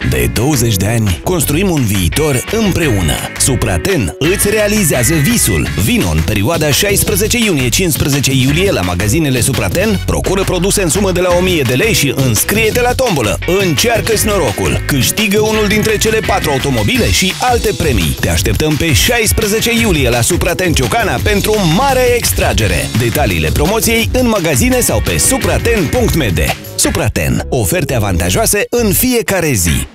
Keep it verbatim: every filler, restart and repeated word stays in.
De douăzeci de ani construim un viitor împreună. Supraten îți realizează visul. Vino în perioada șaisprezece iunie - cincisprezece iulie la magazinele Supraten, procură produse în sumă de la o mie de lei și înscrie-te la tombolă. Încearcă-ți norocul! Câștigă unul dintre cele patru automobile și alte premii. Te așteptăm pe șaisprezece iulie la Supraten Ciocana pentru mare extragere. Detaliile promoției în magazine sau pe supraten punct m d. Supraten. Oferte avantajoase în fiecare zi.